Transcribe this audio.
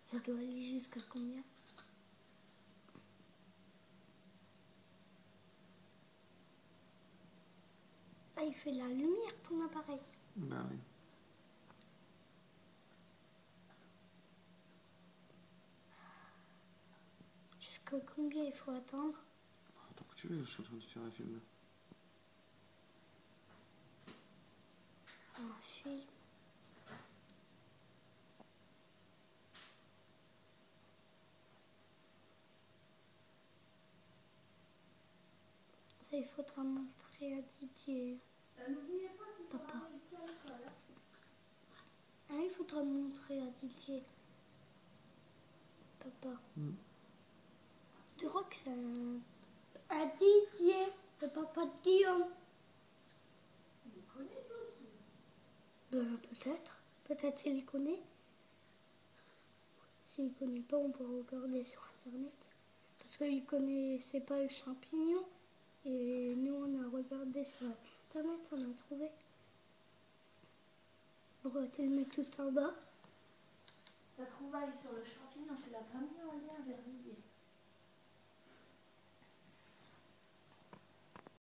Ça doit aller jusqu'à combien? Ah, il fait la lumière ton appareil. Bah oui. Jusqu'à combien il faut attendre? Attends que tu veux, je suis en train de faire un film là. Un film. Ça, il faudra montrer à Didier. Papa. Ah, il faudra montrer à Didier. Papa. Tu crois que c'est à Didier, le papa de Guillaume? Il connaît toi aussi. Ben, peut-être. Peut-être il connaît. S'il connaît pas, on peut regarder sur internet. Parce qu'il connaissait pas le champignon. Et nous, on a regardé sur internet, on a trouvé. On va te le mettre tout en bas. Ta trouvaille sur le champignon, tu l'as pas mis en lien vers l'idée.